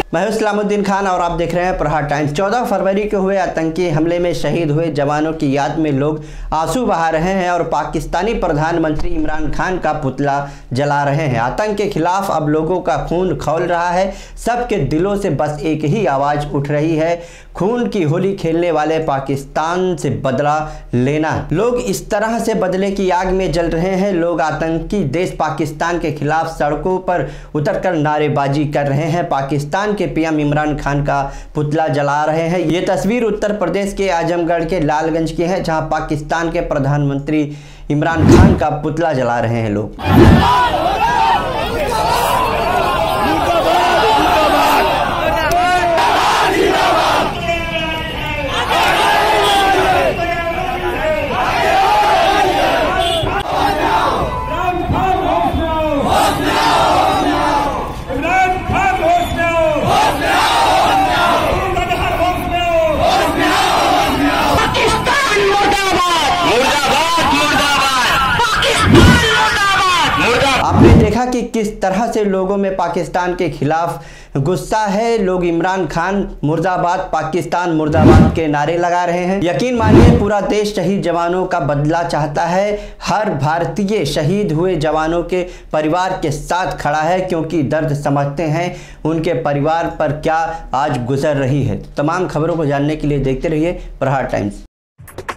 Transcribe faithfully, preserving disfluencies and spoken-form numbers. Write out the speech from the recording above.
मैं हूं सलामुद्दीन खान और आप देख रहे हैं प्रहार टाइम्स। चौदह फरवरी को हुए आतंकी हमले में शहीद हुए जवानों की याद में लोग आंसू बहा रहे हैं और पाकिस्तानी प्रधानमंत्री इमरान खान का पुतला जला रहे हैं। आतंक के खिलाफ अब लोगों का खून खौल रहा है। सबके दिलों से बस एक ही आवाज़ उठ रही है, खून की होली खेलने वाले पाकिस्तान से बदला लेना। लोग इस तरह से बदले की आग में जल रहे हैं। लोग आतंकी देश पाकिस्तान के खिलाफ सड़कों पर उतरकर नारेबाजी कर रहे हैं। पाकिस्तान के पीएम इमरान खान का पुतला जला रहे हैं। ये तस्वीर उत्तर प्रदेश के आजमगढ़ के लालगंज की है, जहां पाकिस्तान के प्रधानमंत्री इमरान खान का पुतला जला रहे हैं लोग। आपने देखा कि किस तरह से लोगों में पाकिस्तान के खिलाफ गुस्सा है। लोग इमरान खान मुर्दाबाद, पाकिस्तान मुर्दाबाद के नारे लगा रहे हैं। यकीन मानिए पूरा देश शहीद जवानों का बदला चाहता है। हर भारतीय शहीद हुए जवानों के परिवार के साथ खड़ा है, क्योंकि दर्द समझते हैं उनके परिवार पर क्या आज गुजर रही है। तमाम खबरों को जानने के लिए देखते रहिए प्रहार टाइम्स।